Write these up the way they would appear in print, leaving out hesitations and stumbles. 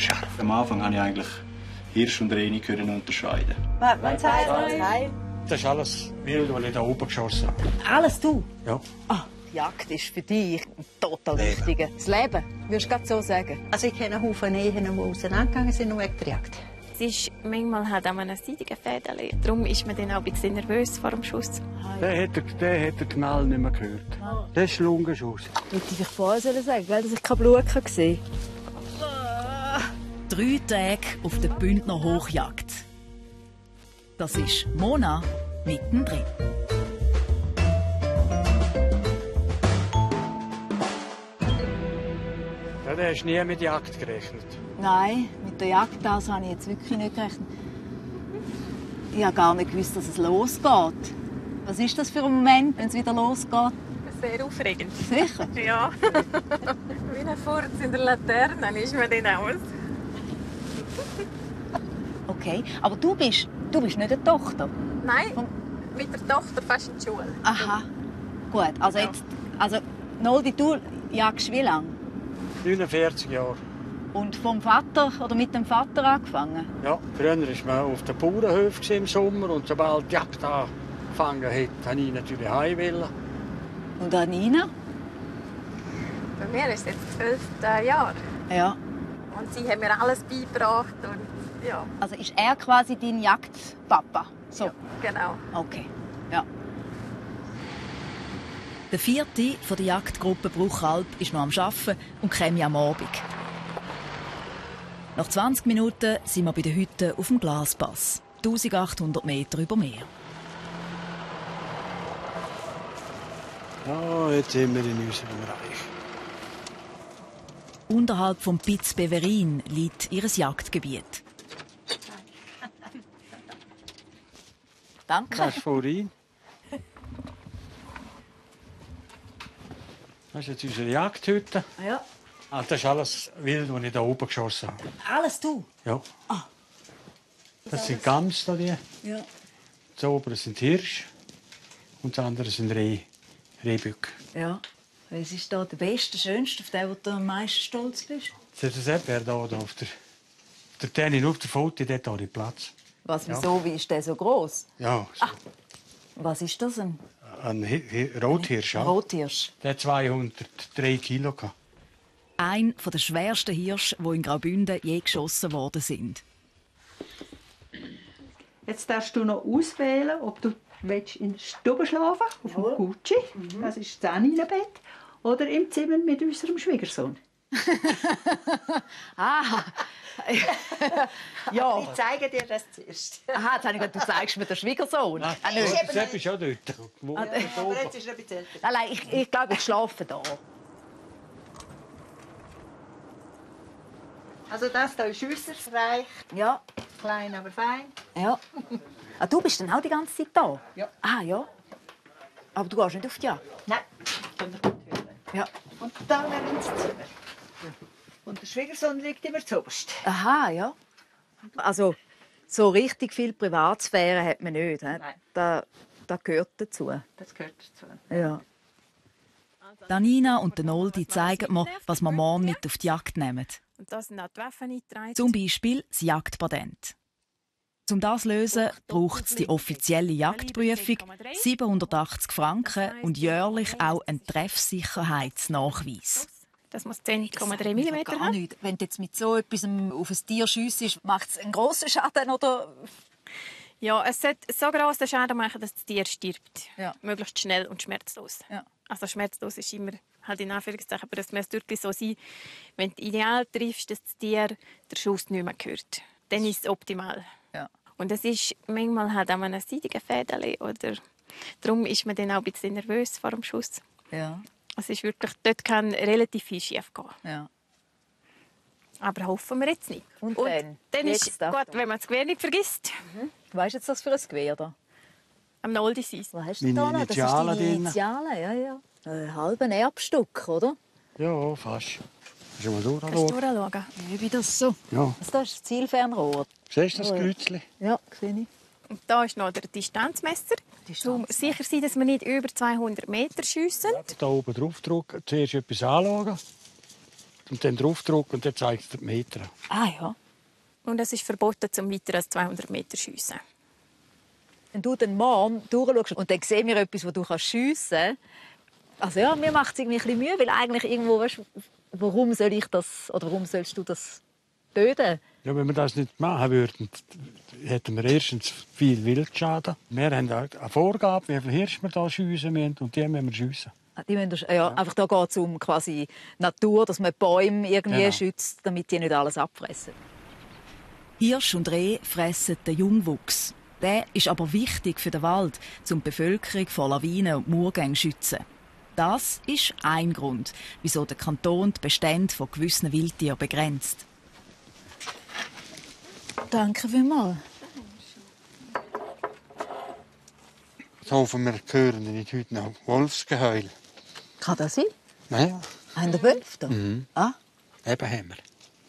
scharf. Am Anfang konnte ich eigentlich Hirsch und Reh nicht unterscheiden. Was heißt das? Das ist alles wild, was ich da oben geschossen habe. Alles du? Ja. Die Jagd ist für dich total wichtig. Das Leben, würdest du gerade so sagen? Also ich kenne Haufen Ehen, die auseinandergegangen sind und wegen der Jagd. Es ist manchmal halt an einem seidigen Fädeli. Darum ist man dann auch ein bisschen nervös vor dem Schuss. Der hat den Knall nicht mehr gehört. Das ist ein Lungenschuss. Hätte ich vorher sagen, dass ich kein Blut gesehen habe. 3 Tage auf der Bündner Hochjagd. Das ist Mona mittendrin. Ja, der hast nie mit Jagd gerechnet. Nein, mit der Jagd das habe ich jetzt wirklich nicht gerechnet. Ich habe gar nicht gewusst, dass es losgeht. Was ist das für ein Moment, wenn es wieder losgeht? Sehr aufregend. Sicher? Ja. Wie ein Furz in der Laterne ist man dann aus. Okay, aber du bist nicht eine Tochter. Nein, mit der Tochter fast in die Schule. Aha, gut. Also, Ja. jetzt, also Noldi, du jagst wie lange? 49 Jahre. Und vom Vater oder mit dem Vater angefangen? Ja, früher war man auf den Bauernhöfen im Sommer und sobald die Jagd angefangen hat, wollte ich natürlich heim wollen. Und Anina? Bei mir ist es jetzt das 12. Jahr. Ja. Und sie haben mir alles beigebracht. Und, ja, Also ist er quasi dein Jagdpapa? So. ja, genau. Okay. Ja. Der 4. von der Jagdgruppe Bruchalp ist noch am Arbeiten und käme am Abend. Nach 20 Minuten sind wir bei der Hütte auf dem Glaspass. 1800 Meter über Meer. Ja, jetzt sind wir in unserem Bereich. Unterhalb vom Piz Beverin liegt ihr Jagdgebiet. Danke. Das ist vorhin. Das ist jetzt unsere Jagdhütte. Ja. Das ist alles wild, was ich da oben geschossen habe. Alles du? Ja. Das sind Gams da, die. Ja. Das obere sind Hirsch und das andere sind Rehböcke. Ja. Was ist da der beste, schönste, auf den du am meisten stolz bist? Das ist der da auf der Tennin, auf der Foto, dort habe ich Platz. Was, wieso? Wie ist der so groß? Ja, so. Was ist das? Ein Ein Rothirsch, ja. Rothirsch? Der hat 203 Kilo gehabt. Ein der schwersten Hirsche, die in Graubünden je geschossen worden sind. Jetzt darfst du noch auswählen, ob du in der Stube schlafen willst, auf dem Gucci, das ist das Aninenbett, oder im Zimmer mit unserem Schwiegersohn. Ah! ja. Ich zeige dir das zuerst. Aha, jetzt habe ich gedacht, du zeigst mir den Schwiegersohn. Das ist auch dort. Aber jetzt ist er ein bisschen älter. Nein, ich glaube, ich schlafe da. Also das hier ist unser Reich, Ja. klein aber fein. Ja. Ah, du bist dann auch die ganze Zeit da? Ja. Ah, ja. Aber du gehst nicht auf die Jagd? Nein, können wir gut hören. Ja. Und da wäre ins Zimmer. Und der Schwiegersohn liegt immer zuoberst. Aha, ja. Also, so richtig viel Privatsphäre hat man nicht. He? Nein. Das gehört dazu. Das gehört dazu. Ja. Danina und der Noldi zeigen mir, was wir morgen mit auf die Jagd nehmen. Und da sind auch die Waffen eingetragen. Zum Beispiel das Jagdpatent. Um das zu lösen, braucht es die offizielle Jagdprüfung, 780 Franken und jährlich auch einen Treffsicherheitsnachweis. Das muss 10,3 mm Gar haben. nicht. Wenn du jetzt mit so etwas auf ein Tier schiessest, macht es einen grossen Schaden, oder? Ja, es sollte so grossen Schaden machen, dass das Tier stirbt. Ja. Möglichst schnell und schmerzlos. Ja. Also schmerzlos ist immer halt in Anführungszeichen, aber es muss wirklich so sein, wenn du ideal triffst, dass das Tier der Schuss nicht mehr hört. Dann ist es optimal. Ja. Und es ist manchmal halt an einem seidigen Fädeli oder darum ist man dann auch ein bisschen nervös vor dem Schuss. Ja. Es ist wirklich, dort kann relativ viel schief gehen. Ja. Aber hoffen wir jetzt nicht. Und dann ist Jetzt, gut, Achtung. wenn man das Gewehr nicht vergisst. Was ist jetzt das für ein Gewehr da? Am Noldi sein. Was hast du Meine da noch? Das ist Initialen deine drin. Initialen, ja, ja. Ein halber Erbstück, oder? Ja, fast. Kannst du mal Kannst du durchschauen? durchschauen? Wie das so? Ja. Also, das ist das Zielfernrohr. Siehst du das Kreuzchen? Ja, sehe ich. Und da ist noch der Distanzmesser. Um sicher zu sein, dass wir nicht über 200 Meter schiessen. Da oben drauf drücken, zuerst etwas anschauen. und dann draufdrücken und dann zeigt es den Meter an. Ah ja. Und es ist verboten, zum weiter als 200 Meter zu schiessen. Wenn du den Mann durchschaust und dann sehen wir etwas, wo du schiessen kannst. Also ja, mir macht es irgendwie ein bisschen Mühe, weil eigentlich irgendwo, weißt, warum soll ich das, oder warum sollst du das töten? Ja, wenn wir das nicht machen würden, hätten wir erstens viel Wildschaden. Wir haben eine Vorgabe, wie viele Hirsche wir hier schiessen müssen, und die müssen wir schiessen. Die müssen, ja, einfach da geht es um quasi Natur, dass man Bäume irgendwie schützt, damit die nicht alles abfressen. Hirsch und Reh fressen den Jungwuchs. Der ist aber wichtig für den Wald, um die Bevölkerung vor Lawinen und Murgängen zu schützen. Das ist ein Grund, wieso der Kanton die Bestände von gewissen Wildtieren begrenzt. Danke vielmals. Jetzt hoffen wir, hören nicht heute noch Wolfsgeheul. Kann das sein? Naja. Haben der Wölfe da? Ah, Eben haben wir.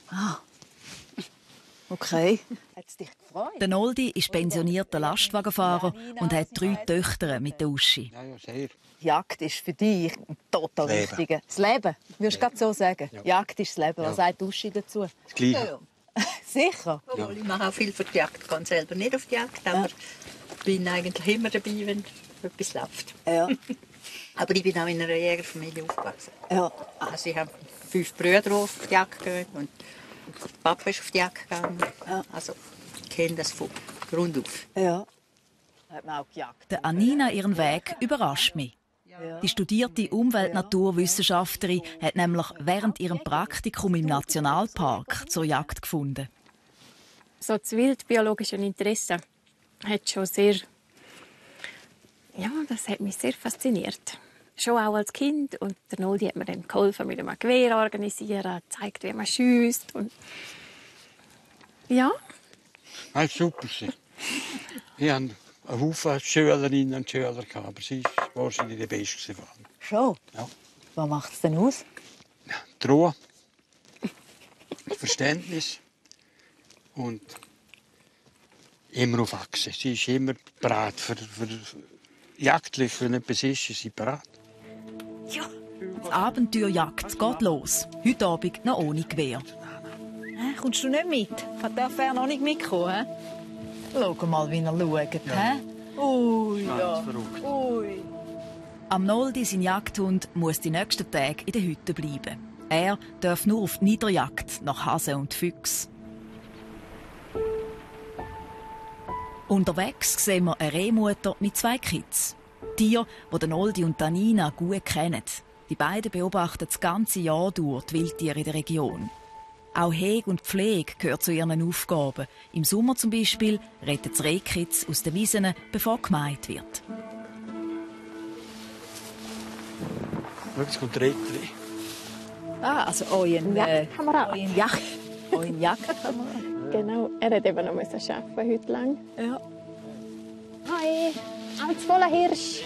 okay. Hat es dich gefreut? Der Noldi ist pensionierter Lastwagenfahrer und hat 3 Töchter mit der Uschi. Ja, ja, sehr. Jagd ist für dich total Leben. wichtig. Das Leben, würdest du gerade so sagen? Ja. Jagd ist das Leben. Was sagt Uschi dazu? Das Gleiche. Sicher. Obwohl ich mache auch viel für die Jagd. Ich gehe selber nicht auf die Jagd, aber bin eigentlich immer dabei, wenn etwas läuft. Ja. Aber ich bin auch in einer Jägerfamilie aufgewachsen. Ja. Also ich habe 5 Brüder, die auf die Jagd gehen, und der Papa ist auf die Jagd gegangen. Ja. Also ich kenne das von Grund auf. Ja. Hat man auch gejagt. Der Anina ihren Weg überrascht mich. Die studierte Umwelt-Naturwissenschaftlerin hat nämlich während ihrem Praktikum im Nationalpark zur Jagd gefunden. So das wildbiologische Interesse hat schon sehr, ja, das hat mich sehr fasziniert. Schon auch als Kind. Und der Noldi hat mir dann geholfen, mit einem Gewehr organisieren, gezeigt, wie man schiesst. Und ja. Das war super. Ich hatte einen Haufen Schülerinnen und Schüler, aber sie war wahrscheinlich die Beste von allen. Schon? Ja. Was macht es denn aus? Die Ruhe, das Verständnis und immer auf Achse. Sie ist immer bereit für jagdlich, wenn etwas ist sie bereit. Die Abenteuerjagd geht los. Heute Abend noch ohne Gewehr. Kommst du nicht mit? Darf er noch nicht mitkommen? Schau mal, wie er schaut. Ui, ja. Ui. Am Noldi, sein Jagdhund, muss die nächsten Tage in der Hütte bleiben. Er darf nur auf die Niederjagd nach Hasen und Füchsen. Unterwegs sehen wir eine Rehmutter mit 2 Kids. Tiere, die den Noldi und Nina gut kennen. Die beiden beobachten das ganze Jahr durch die Wildtiere in der Region. Auch Hege und Pflege gehört zu ihren Aufgaben. Im Sommer zum Beispiel retten die Rehkids aus den Wiesen, bevor gemäht wird. Schau, jetzt kommt der Retter. Ah, also euren Jagdkamerad. Euren Jagdkamerad. Genau, er hat eben noch arbeiten heute lang. Ja. Hi, als voller Hirsch.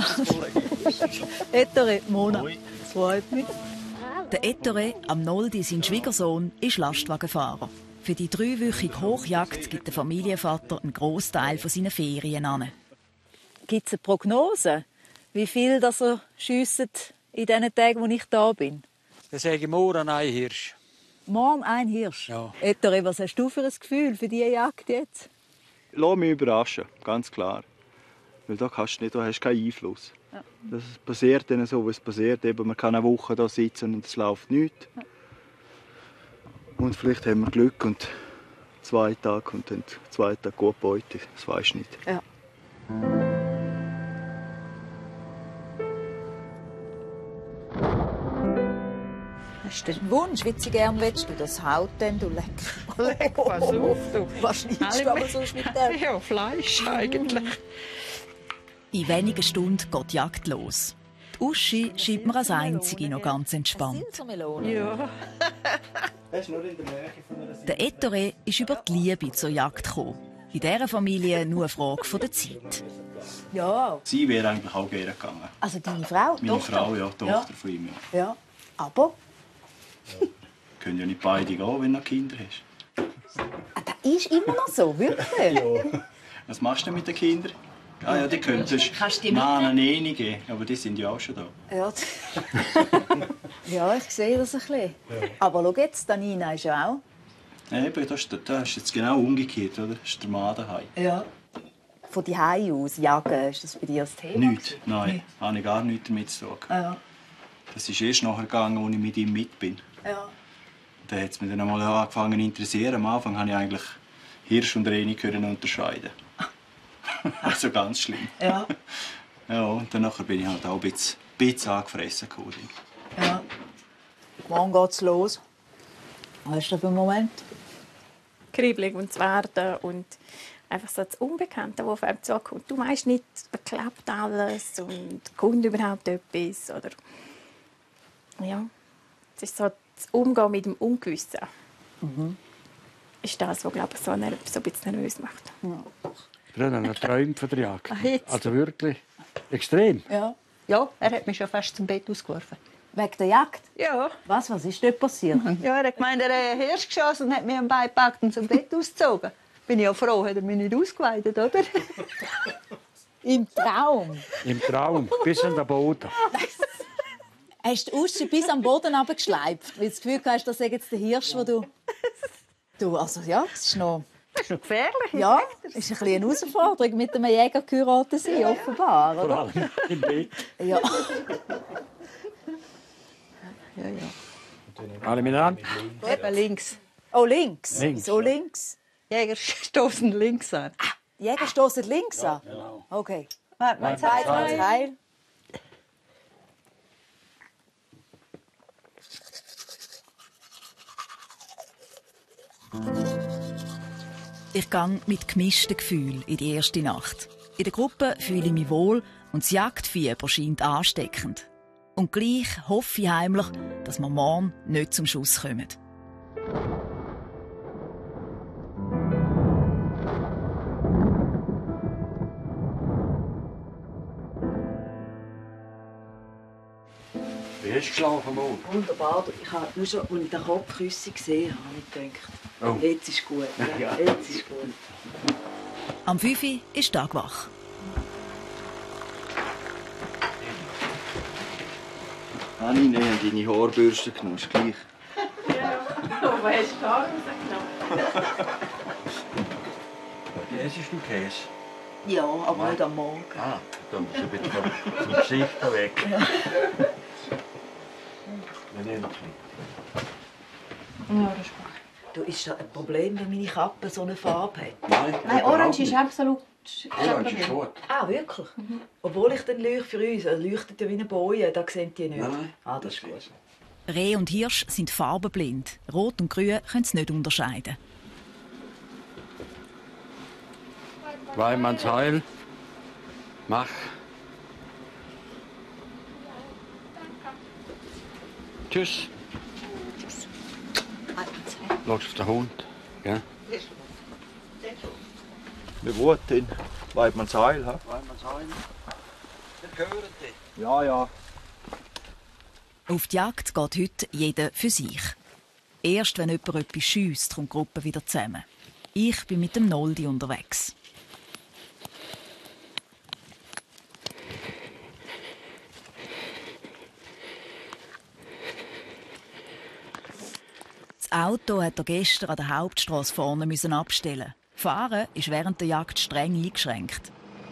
Ettore, Mona. Das freut mich. Der Ettore, am Noldi, sein Schwiegersohn, ist Lastwagenfahrer. Für die 3-wöchige Hochjagd gibt der Familienvater einen Großteil von seinen Ferien an. Gibt es eine Prognose, wie viel das er schiesst in den Tagen, wo ich da bin? Dann sage ich morgen ein Hirsch. Morgen ein Hirsch. Ja. Ettore, was hast du für ein Gefühl für diese Jagd jetzt? Lass mich überraschen, ganz klar. Weil da hast du keinen Einfluss. Ja. Das passiert dann so, wie es passiert. Eben, man kann eine Woche da sitzen und es läuft nichts. Ja. Und vielleicht haben wir Glück und 2 Tage und dann 2 Tage gut Beute. Das weisst du nicht. Ja. Hast du einen Wunsch, wie du gern willst? Du das Haut denn, du leck. Pass auf, du. Was schneidest du aber sonst mit dem? Ja, Fleisch eigentlich. In wenigen Stunden geht die Jagd los. Die Uschi scheint mir als Einzige noch ganz entspannt. Silzermelone. Ja. Der Ettore ist über die Liebe zur Jagd gekommen. In dieser Familie nur eine Frage der Zeit. Ja, Sie wäre eigentlich auch gerne gegangen. also deine Frau, Meine Tochter. Frau, ja, die Tochter von ihm. Ja. Ja, aber Können ja nicht beide gehen, wenn du Kinder hast. das ist immer noch so, wirklich. Was machst du mit den Kindern? Ja, die könntest Kannst du die Mahnen geben, aber die sind ja auch schon da. Ja, ja, ich sehe das ein bisschen. Aber schau jetzt, Nina ist ja auch. Ja, eben, das ist jetzt genau umgekehrt, oder? Das ist der Mann daheim. Ja. Von die aus jagen, ist das bei dir das Thema? Nichts, nein, habe ich gar nichts damit zu tun. Ja. Das ist erst nachher gegangen, als ich mit ihm mit bin. Ja. Dann hat es mich dann einmal angefangen zu interessieren. Am Anfang konnte ich eigentlich Hirsch und Reh nicht unterscheiden. Also ganz schlimm. Ja. Ja, und dann bin ich halt auch ein bisschen angefressen. Ja. Wann geht's los? Was ist das für ein Moment? Kribbelig und zu werden und einfach so das Unbekannte, das auf einem zukommt. Du weißt nicht, wer klappt alles und kommt überhaupt etwas. Oder ja, es ist so das Umgehen mit dem Ungewissen. Ist das, was glaube ich, so ein bisschen nervös macht. Früher habe ich geträumt von der Jagd. Ach, jetzt? Also wirklich extrem. Ja. Ja, er hat mich schon fast zum Bett ausgeworfen. Wegen der Jagd? Ja. Was ist dort passiert? Ja, er hat gemeint, er hätte einen Hirsch geschossen und hat mich am Bein gepackt und zum Bett ausgezogen. Bin ich ja froh, hat er mich nicht ausgeweidet, oder? Im Traum? Im Traum, bis an den Boden. Hast du Uschi bis am Boden runtergeschleift, weil du das Gefühl hast, das sei jetzt der Hirsch, den du... Du, also ja, es ist noch... Das ist noch gefährlich. Ja, es ist ein bisschen eine Herausforderung, mit einem Jäger geheiratet sein, offenbar, Vor oder? allem im Bett. Ja. Alle miteinander? Eben links. Oh, links? Links, So ja. links? Jäger stoßen links an. Die Jäger stoßen links an? Okay. Warte mal, Zeit, Heil. Ich gehe mit gemischten Gefühlen in die erste Nacht. In der Gruppe fühle ich mich wohl und das Jagdfieber scheint ansteckend. Und gleich hoffe ich heimlich, dass wir morgen nicht zum Schuss kommen. Wie hast du geschlafen, Mo? Wunderbar. Ich habe nur schon, als ich den Kopfküsse gesehen habe, habe ich gedacht, Oh. jetzt ist gut. Ja. Jetzt ist gut. Am 5 Uhr ist Tag wach. Anine, haben deine Haarbürste genommen, ist gleich. Oh, wer ist da rausgenommen? Käse ist du Käse. Ja, aber nicht am Morgen. Ah, dann ist ein bisschen vom Gesicht weg. Ja. Ja, das ist gut. Du, ist das ein Problem, wenn meine Kappe so eine Farbe hat? Nein, Orange ist absolut... Orange ist gut. Ah, wirklich? Obwohl ich dann leuchte für uns, leuchtet ja wie eine Boje, da sehen die nicht. Nein. Ah, das ist gut. Reh und Hirsch sind farbenblind. Rot und Grün können sie nicht unterscheiden. Weimanns Heil. Mach. Tschüss. Schau auf den Hund. Ja? Wie gut denn? Weidmanns Heil, ha? Weimanns Heil. Wir hören dich. Ja, ja. Auf die Jagd geht heute jeder für sich. Erst wenn jemand etwas schiesst, kommt die Gruppe wieder zusammen. Ich bin mit dem Noldi unterwegs. Das Auto hat er gestern an der Hauptstrasse vorne abstellen. Fahren ist während der Jagd streng eingeschränkt.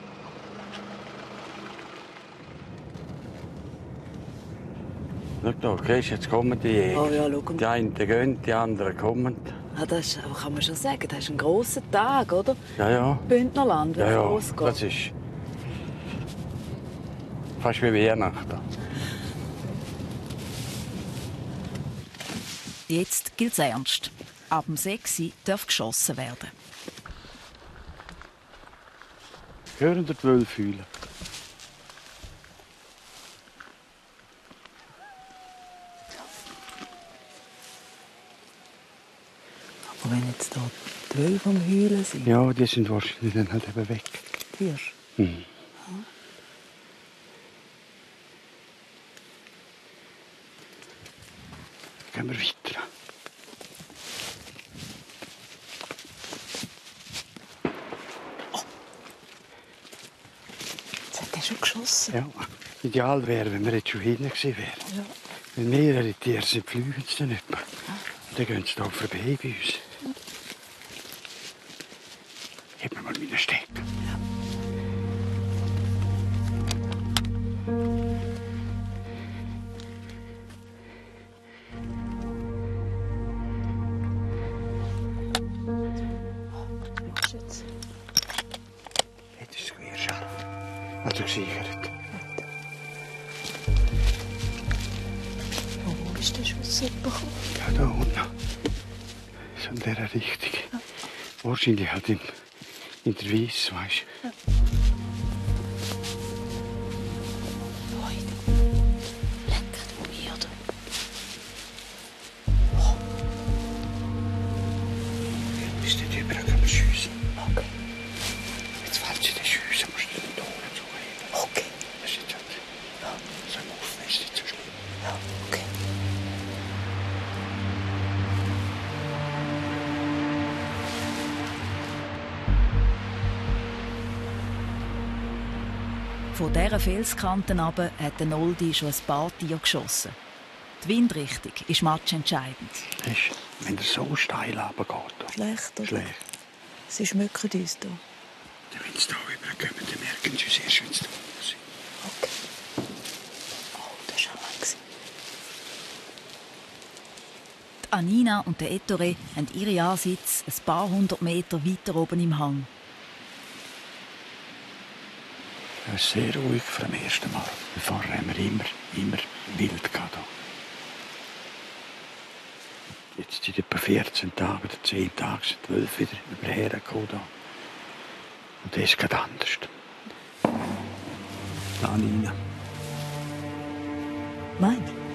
Schau da, okay, jetzt kommen die Jäger. Oh ja, schau. Die einen gehen, die anderen kommen. Ah, das ist, aber kann man schon sagen, das ist ein grosser Tag, oder? Ja, ja. Bündnerland, wenn Ja, es ja. losgeht. Das ist fast wie Weihnachten. Jetzt gilt es ernst. Ab dem 6 Uhr darf geschossen werden. Hören die Wölfe fühlen. Aber wenn jetzt da die Wölfe am Heulen sind, Ja, die sind wahrscheinlich dann halt eben weg. die Hirsch. Mhm. Gehen wir weiter. schon geschossen? Ja. Ideal wäre, wenn wir jetzt schon hinten gewesen wären. Ja. Wenn mehrere Tiere sind, fliegen sie dann nicht mehr. Dann gehen sie hier vorbei bei uns. Gib mir mal meine Stecker. Jetzt ist es quer scharf. Also gesichert. Wo ist der Schuss bekommen? Ja, da unten. So in dieser Richtung. Ja. Wahrscheinlich halt in der Weiss, weißt du. Bis dort drüber können wir schiessen. Okay. Jetzt fällt sie den Schiessen, musst du den Ton so reden. Okay. Das ist jetzt halt... Ja. So im Offen ist nicht so schlimm. Ja, okay. Von dieser Felskante runter hat der Noldi schon ein paar Tiere geschossen. Die Windrichtung ist matchentscheidend. Weißt, wenn der so steil runtergeht. Schlecht, oder? Schlecht. Sie schmücken uns hier. Wenn sie hier rüberkommen, dann merken sie es erst, wenn sie da unten sind. Okay. Oh, das war lang. Die Anina und der Ettore haben ihre Ansitz ein paar hundert Meter weiter oben im Hang. Es ist sehr ruhig vom ersten Mal. Vorher haben wir immer wild gehabt. Jetzt sind etwa 14 Tage oder 10 Tage, 12 wieder überhergekommen. Und das ist gerade anders. Da rein. Meinst du?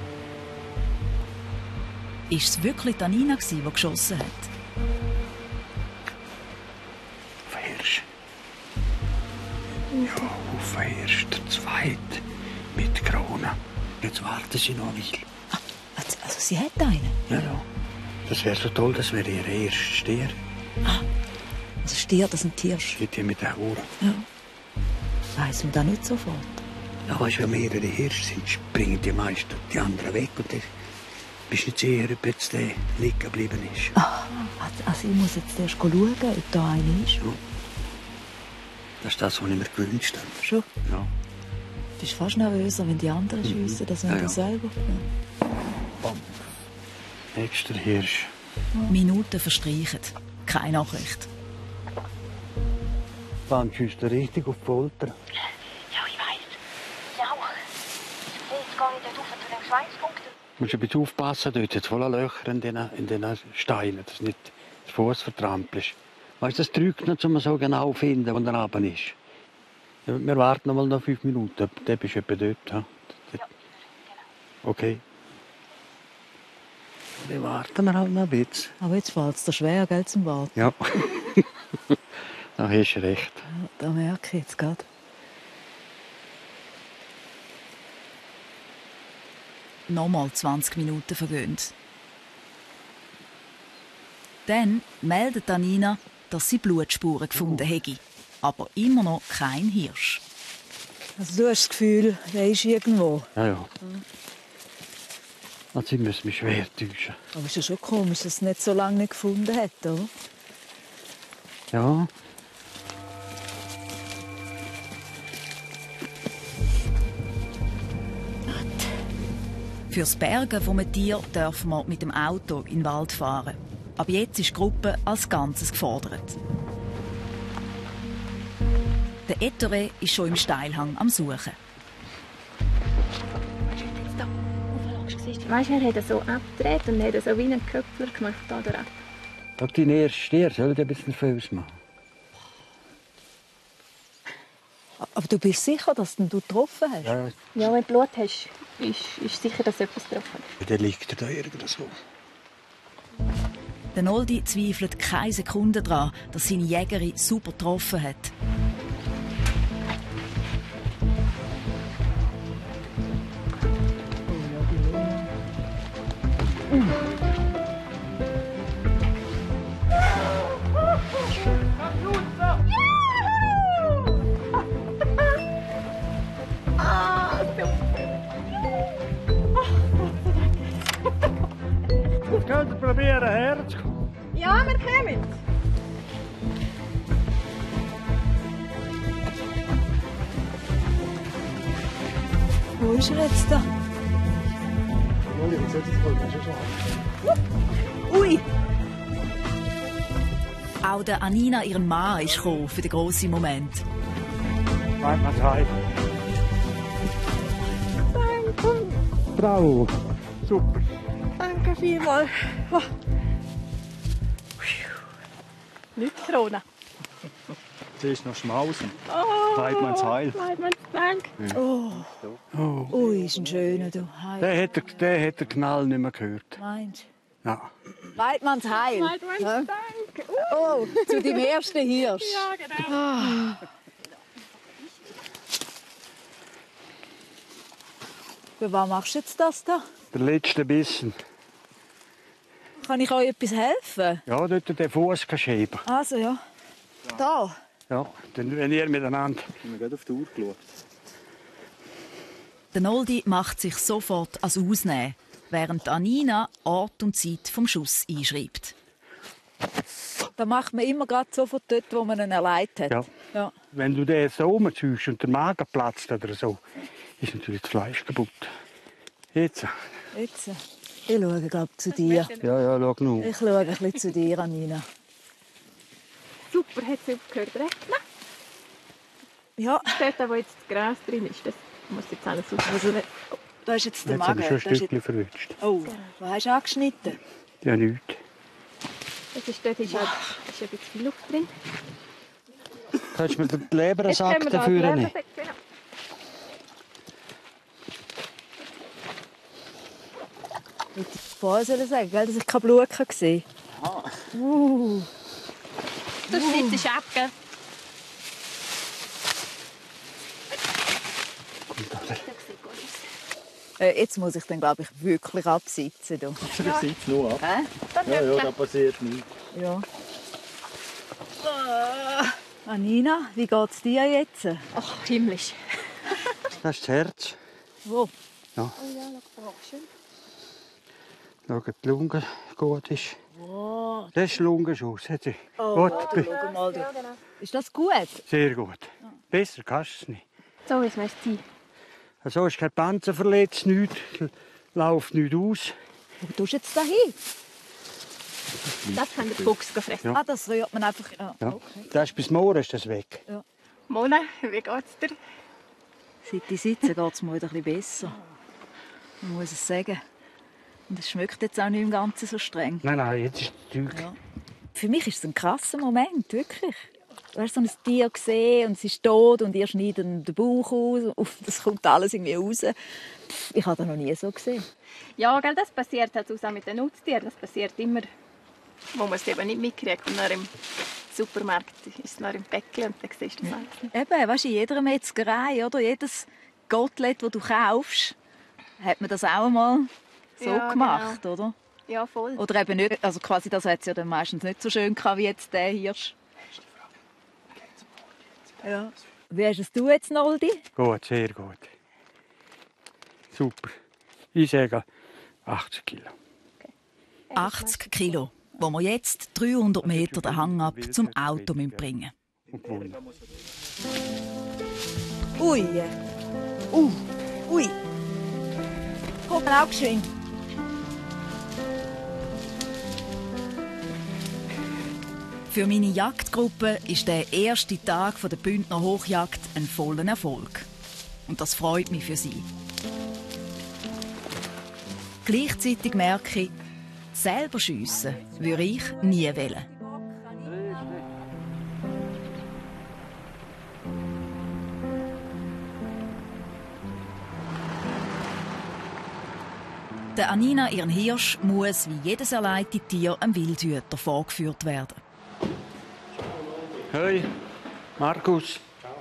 Ist es wirklich die Anina, die geschossen hat? Auf den Hirsch. Ja, auf den Hirsch. Der Zweite. Mit Krone. Jetzt warten sie noch nicht. Also sie hat einen? Ja. Das wäre so toll, das wäre ihr erster Stier. Also Stier, das sind Tiere. Mit dem mit der Uhr. Ja. Weiss man das nicht sofort? Ja, weißt du, wenn mehrere Hirsche sind, springen die meisten die anderen weg. Und dann bist du nicht sicher, ob jetzt der liegen geblieben ist. Also ich muss jetzt erst schauen, ob da einer ist. Ja. Das ist das, was ich mir gewünscht habe. Schon? Ja. Du bist fast nervöser, wenn die anderen schiessen, als wenn du selber. Ja. Bam. Nächster Hirsch. Minuten verstreichen. Keine Nachricht. Wann schießt du richtig auf die Folter? Ja, ich weiß. Ja, jetzt gehe ich dort rauf zu den Schweißpunkten. Du musst ein bisschen aufpassen, dort sind voller Löcher in den Steinen, dass du nicht den Fuß vertrampelst. Weißt du, das drückt nicht, um man so genau zu finden, wo der Raben ist. Ja, wir warten noch 5 Minuten, dann bist du etwa dort. Ja? Okay. Dann warten wir halt noch ein bisschen. Aber jetzt fällt es dir schwer, gell, zum Warten. Ja. Da hast du recht. Ja, da merke ich jetzt gerade. Nochmal 20 Minuten vergehen. Dann meldet Anina, dass sie Blutspuren gefunden hätte. Aber immer noch kein Hirsch. Also du hast das Gefühl, er ist irgendwo. Ja. Also, sie müssen mich schwer täuschen. Aber ist ja schon komisch, dass es nicht so lange nicht gefunden hat, oder? Ja. Fürs Bergen von einem Tier dürfen wir mit dem Auto in den Wald fahren. Aber jetzt ist die Gruppe als Ganzes gefordert. Der Ettore ist schon im Steilhang am Suchen. Weißt du, er hat so abgedreht und hat so wie einen Köpfler gemacht. Ob dein erster Stier soll ein bisschen nervös machen. Aber du bist sicher, dass du getroffen hast? Ja, Ja, wenn du Blut hast, ist sicher, dass etwas getroffen hat. dann liegt er da irgendwo so. Der Noldi zweifelt keine Sekunde daran, dass seine Jägerin super getroffen hat. probieren herzukommen? Ja, wir kommen. Wo ist er jetzt da? Ui! Auch der Anina, ihren Mann, ist gekommen für den grossen Moment. Weit mal heim. Bravo. Super. Danke vielmals. Oh. Nicht Corona. Zuerst noch schmausen. Oh, Weidmanns Heil. Weidmanns Dank. Ui, ist ein schöner, du. Hi. Der hat den Knall nicht mehr gehört. Meinst Ja. du? Weidmanns Heil. Weidmanns Dank. Oh, zu deinem ersten Hirsch. Ja, genau. Für was machst du jetzt das da? Der letzte Bissen. Kann ich euch etwas helfen? Ja, dort den Fuß schieben. Also, ja. Da. Ja, dann, wenn ihr miteinander. Ich habe gerade auf die Uhr geschaut. Der Noldi macht sich sofort als Ausnehmen, während Anina Ort und Zeit vom Schuss einschreibt. Da macht man immer gerade sofort dort, wo man ihn erleidet hat. Ja. Wenn du den so rumziehst und der Magen platzt oder so, ist natürlich das Fleisch kaputt. Jetzt. Jetzt. Ich schaue, glaube zu dir. Ja, schau nur. Ich schaue ein bisschen zu dir, Anina. Super, hat sie aufgehört zu rechnen. Ja. Dort, wo jetzt das Gras drin ist, das muss jetzt alles auf. Also, da ist jetzt der Jetzt habe Magen. ich schon ein Da ist Stückchen verrutscht. Oh, was hast du angeschnitten? Ja, nichts. Das ist, dort ist ein bisschen viel Luft drin. Kannst du mir den Lebersack Jetzt haben wir dafür da nehmen? den Lebersack, genau. Hätte ich vorher sagen sollen, gell, dass ich kein Blut gesehen habe. Du schneidest ab, gell? Jetzt muss ich dann, glaube ich, wirklich absitzen. Du. Ja. Sitz nur ab. Ja, da passiert nichts. Ja. Anina, wie geht es dir jetzt? Ach, himmlisch. Das ist das Herz. Wo? Ja. Schau, die Lunge gut ist. Wow. Das ist Lungenschuss. Oh, Gut. schau mal. Du. Ist das gut? Sehr gut. Besser kannst du es nicht. So ist es sein. Also ist kein Panzer verletzt, nichts. Läuft nichts aus. Wo tust du jetzt da hin? Das kann der Fuchs fressen. Ja. Ah, das rührt man einfach. Ja. Ja. Okay. Das ist bis morgen ist das weg. Mona, wie geht's dir? Seit ich sitze, geht es mir wieder ein bisschen besser. Man muss es sagen. Und es schmeckt jetzt auch nicht im Ganzen so streng. Nein, jetzt ist das Zeug. Ja. Für mich ist es ein krasser Moment, wirklich. Du hast so ein Tier gesehen und es ist tot und ihr schneidet den Bauch aus und das kommt alles irgendwie raus. Ich habe das noch nie so gesehen. Ja, gell, das passiert halt auch mit den Nutztieren. Das passiert immer, wo man es eben nicht mitkriegt. Und dann im Supermarkt ist es noch im Päckchen und dann siehst du das alles nicht. Eben, weißt du, in jeder Metzgerei, oder? Jedes Gottlet, das du kaufst, hat man das auch einmal so Ja, gemacht, genau. oder? Ja, voll. Oder eben nicht. Also quasi das hat es ja dann meistens nicht so schön gehabt, wie jetzt der Hirsch. Ja. Wie hast du es jetzt, Noldi? Gut, sehr gut. Super. Ich sage 80 Kilo. 80 Kilo, wo wir jetzt 300 Meter den Hang ab zum Auto bringen müssen. Und gewonnen. Ui. Ui. Komm, auch schön. Für meine Jagdgruppe ist der erste Tag der Bündner Hochjagd ein voller Erfolg. Und das freut mich für sie. Gleichzeitig merke ich, selber schiessen würde ich nie wollen. Der Anina, ihren Hirsch, muss wie jedes erleidete Tier einem Wildhüter vorgeführt werden. Hey, Markus.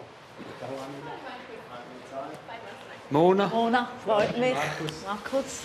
Mona. Mona, freut mich. Markus.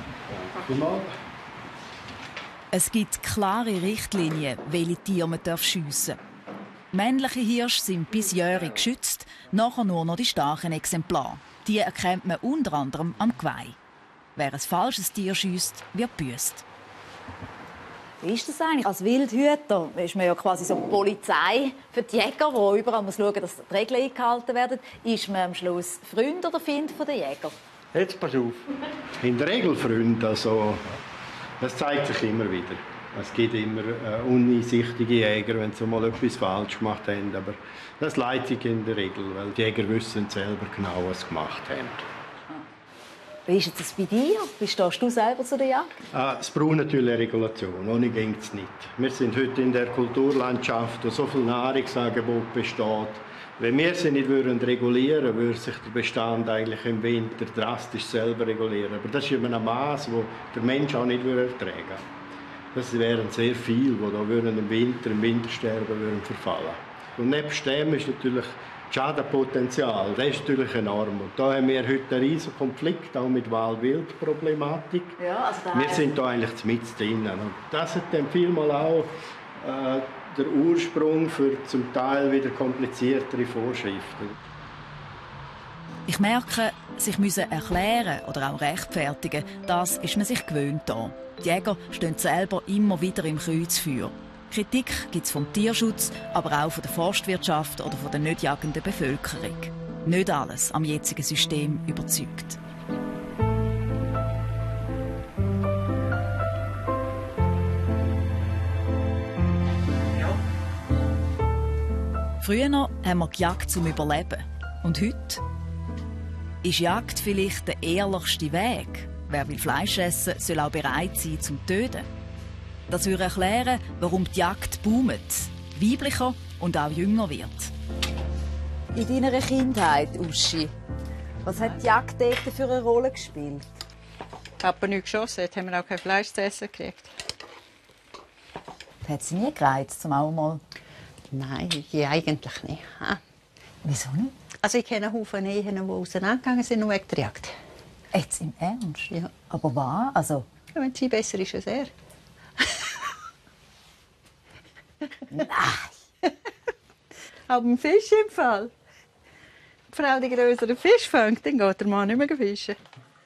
Es gibt klare Richtlinien, welche Tiere man schiessen darf. Männliche Hirsche sind bisjährig geschützt, nachher nur noch die starken Exemplare. Die erkennt man unter anderem am Geweih. Wer ein falsches Tier schiesst, wird gebüßt. Wie ist das eigentlich? Als Wildhüter ist man ja quasi so die Polizei für die Jäger, die überall muss schauen, dass die Regeln eingehalten werden. Ist man am Schluss Freund oder Feind der Jäger? Jetzt pass auf. In der Regel Freunde, also das zeigt sich immer wieder. Es gibt immer uneinsichtige Jäger, wenn sie mal etwas falsch gemacht haben, aber das leidet sich in der Regel, weil die Jäger wissen selber genau, was sie gemacht haben. Wie ist das bei dir? Wie stehst du selber zu der Jagd? Es braucht natürlich eine Regulation, ohne geht es nicht. Wir sind heute in der Kulturlandschaft, wo so viel Nahrungsangebot besteht. Wenn wir sie nicht regulieren würden, würde sich der Bestand eigentlich im Winter drastisch selber regulieren. Aber das ist in einem Maß, das der Mensch auch nicht ertragen würde. Das wären sehr viele, die da im Wintersterben würden verfallen. Und nebst dem ist natürlich das Schadenpotenzial, das ist natürlich enorm. Und da haben wir heute einen riesigen Konflikt, auch mit Wald-Wild-Problematik. Ja, also wir sind da eigentlich mit drin. Und das hat dann vielmal auch der Ursprung für zum Teil wieder kompliziertere Vorschriften. Ich merke, sich erklären oder auch rechtfertigen, das ist man sich gewöhnt hier. Die Jäger stehen selber immer wieder im Kreuzfeuer. Kritik gibt es vom Tierschutz, aber auch von der Forstwirtschaft oder von der nicht jagenden Bevölkerung. Nicht alles am jetzigen System überzeugt. Früher haben wir gejagt zum Überleben. Und heute? Ist Jagd vielleicht der ehrlichste Weg? Wer will Fleisch essen, soll auch bereit sein zum Töten. Das würde erklären, warum die Jagd boomt, weiblicher und auch jünger wird. In deiner Kindheit, Uschi, was hat die Jagd dort für eine Rolle gespielt? Papa nicht geschossen, jetzt haben wir auch kein Fleisch zu essen gekriegt. Hat sie nie gereizt, zum auch mal? Nein, eigentlich nicht. Wieso nicht? Also ich kenne Haufen Ehen, die auseinandergegangen sind, nur wegen der Jagd. Jetzt im Ernst? Ja. Aber was? Also... Ja, wenn sie besser ist als er. Nein! Aber im Fisch im Fall. Die Frau die größeren Fisch fängt, dann geht der Mann nicht mehr fischen.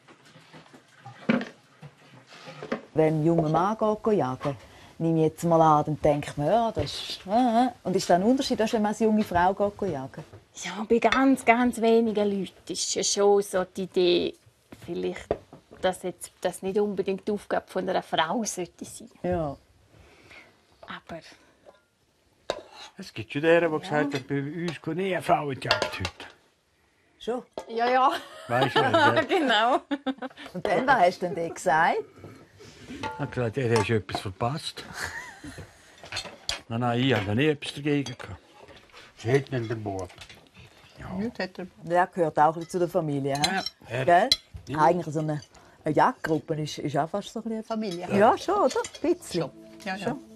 Wenn ein junger Mann geht jagen, nehme ich jetzt mal an, dann denkt man, ja, das ist... Und ist das ein Unterschied, wenn man als junge Frau geht jagen? Ja, bei ganz, ganz wenigen Leuten ist ja schon so die Idee, vielleicht, dass jetzt das nicht unbedingt die Aufgabe von einer Frau sollte sein. Ja. Aber... Es gibt schon deren, die gesagt haben, bei uns kommt nie eine Frau in die Jagd heute. Schon? Ja, ja. Weißt du, ja. Genau. Und dann, was hast du denn gesagt? Ich habe gesagt, er hat etwas verpasst. Nein, ich habe nie etwas dagegen gehabt. Sie hätten ihn der Bub. Ja. Der gehört auch ein bisschen zu der Familie. Ja. Gell? Ja. Eigentlich so eine Jagdgruppe ist auch fast so eine Familie. Ja, schon, oder? Ein bisschen. Schon. Ja, ja. Schon.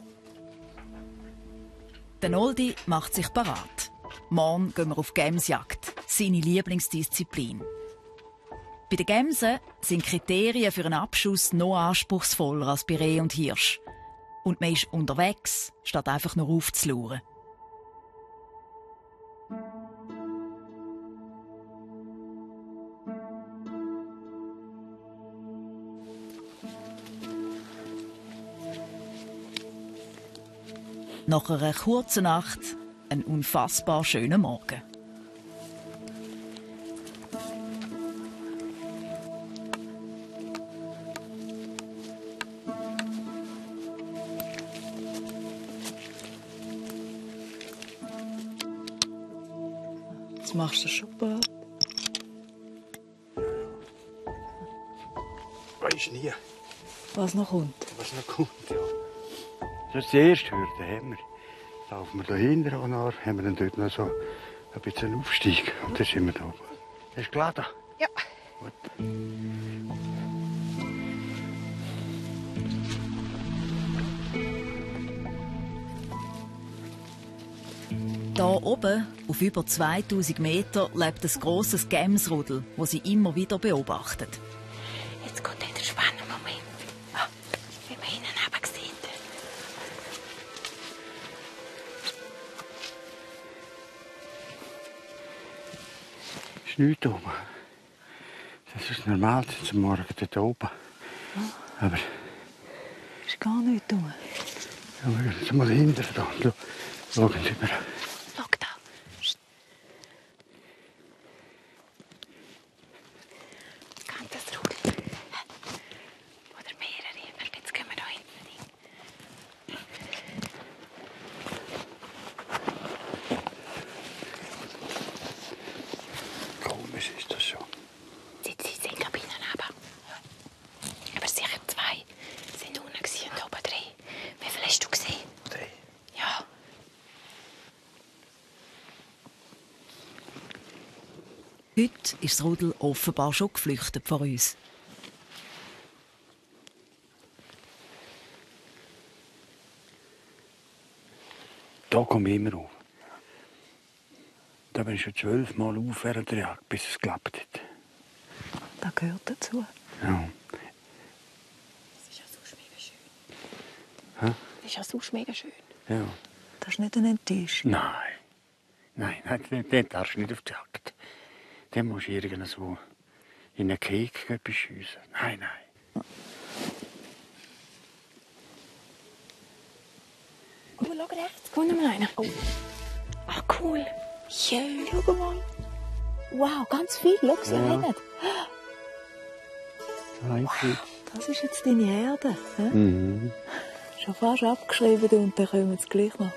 Der Noldi macht sich parat. Morgen gehen wir auf Gemsjagd, seine Lieblingsdisziplin. Bei den Gemsen sind Kriterien für einen Abschuss noch anspruchsvoller als bei Reh und Hirsch. Und man ist unterwegs, statt einfach nur aufzulauern. Nach einer kurzen Nacht ein unfassbar schöner Morgen. Jetzt machst du schon bald. Weisst nie, Was noch kommt? was noch kommt. Ja. Das ist die erste Hürde. Haben wir. Laufen wir da hinten und dann haben wir dann dort noch so ein bisschen Aufstieg. Und dann sind wir da oben. Ist klar da? Ja. Gut. Hier oben, auf über 2000 Meter, lebt ein grosses Gemsrudel, das sie immer wieder beobachtet. Jetzt kommt der spannende Moment. Wie wir hinten neben sehen. Ist nichts oben. Das ist normal, zum Morgen dort oben. Aber Ist gar nichts rum. Jetzt mal hinter da. Schauen Sie mal. Schau da. Psst. Ganzes Rudel. Oder mehrere. Jetzt gehen wir da hinten rein. Komisch ist das schon. Sie sind Kabinen neben. Aber sicher 2 sind unten und oben 3. Wie viel hast du gesehen? 3. Ja. Heute ist das Rudel offenbar schon geflüchtet vor uns. Da komme ich immer auf. Da bin ich schon 12 Mal auf während der Jagd, bis es geklappt hat. Das gehört dazu. Ja. Das ist ja sonst mega schön. Hä? Das ist ja sonst mega schön. Ja. Das ist nicht eine Enttäuschung. Nein, den darfst du nicht auf die Jagd. Den musst du irgendwo in einen Keks etwas schiessen. Nein. Oh, schau rechts. Komm noch mal rein. Oh. Ach, cool. Schön. Schau mal. Wow, ganz viel. Schau, sie rennen. Das ist jetzt deine Herde. He? Mhm. Schon fast abgeschrieben und dann kommen sie gleich noch.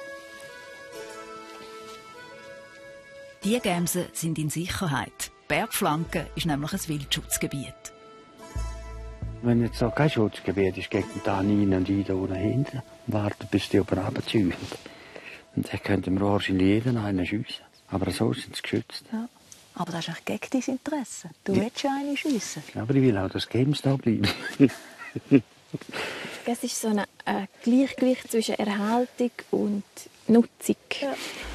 Die Gämsen sind in Sicherheit. Die Bergflanke ist nämlich ein Wildschutzgebiet. Wenn jetzt so kein Schutzgebiet ist, geht man da rein und ein da unten hinten und warten, bis die oben runterziehen. Und dann könnte man wahrscheinlich jeden einen schiessen. Aber so sind sie geschützt. Ja. Aber das ist eigentlich gegen dein Interesse. Du willst ja eine schiessen. Aber ich will auch, dass Games da bleiben. Es ist so ein Gleichgewicht zwischen Erhaltung und Nutzung. Ja.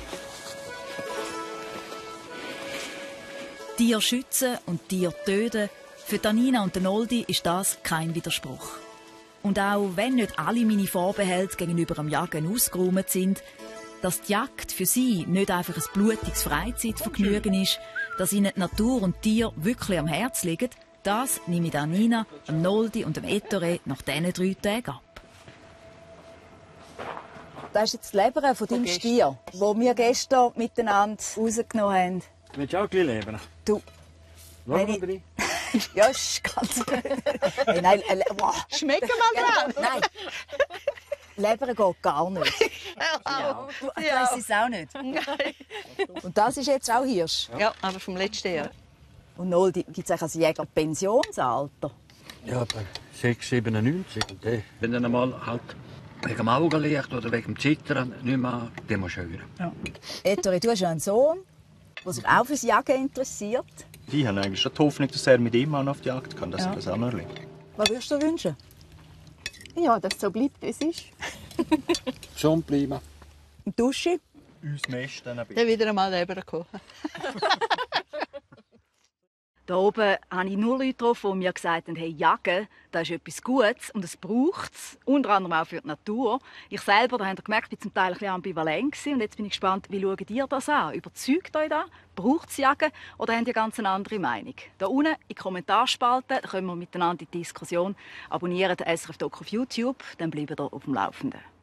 Tiere schützen und Tiere töten. Für Anina und Noldi ist das kein Widerspruch. Und auch wenn nicht alle meine Vorbehalte gegenüber dem Jagen ausgeräumt sind, dass die Jagd für sie nicht einfach ein blutiges Freizeitvergnügen ist, dass ihnen die Natur und die Tiere wirklich am Herzen liegen, das nehme ich Anina, dem Noldi und dem Ettore nach diesen 3 Tagen ab. Das ist jetzt die Leber von deinem Stier, die wir gestern miteinander rausgenommen haben. Willst du auch ein bisschen leben? Du. Schau mal rein. Ja, ist ganz gut. Hey, nein, wow. Schmecken mal dran. Nein. Leber geht gar nicht. Du isst es auch nicht. Nein. Und das ist jetzt auch Hirsch. Ja, aber vom letzten Jahr. Und Noldi, gibt es als Jäger Pensionsalter? Ja, aber 6, 97. Und wenn dann einmal halt wegen dem Augenlicht oder wegen dem Zittern nicht mehr, dann musst du hören. Ja. Ettore, du hast ja einen Sohn, der sich auch fürs Jagen interessiert. Die haben eigentlich schon die Hoffnung, dass er mit ihm auch noch auf die Jagd kann, dass er das auch noch erlebt. Was würdest du dir wünschen? Ja, dass es so bleibt, wie es ist. Gesund bleiben. Und Dusche? Uns Mess dann ein bisschen. Dann wieder einmal Leber gekommen. Da oben habe ich nur Leute getroffen, die mir gesagt haben, hey, Jagen, das ist etwas Gutes und es braucht es, unter anderem auch für die Natur. Ich selber, da habt ihr gemerkt, bin zum Teil ein bisschen ambivalent gewesen. Und jetzt bin ich gespannt, wie schaut ihr das an? Überzeugt euch das? Braucht es Jagen oder habt ihr ganz eine andere Meinung? Da unten in die Kommentarspalte, da können wir miteinander in die Diskussion. Abonniert SRF Doku auf YouTube, dann bleibt ihr auf dem Laufenden.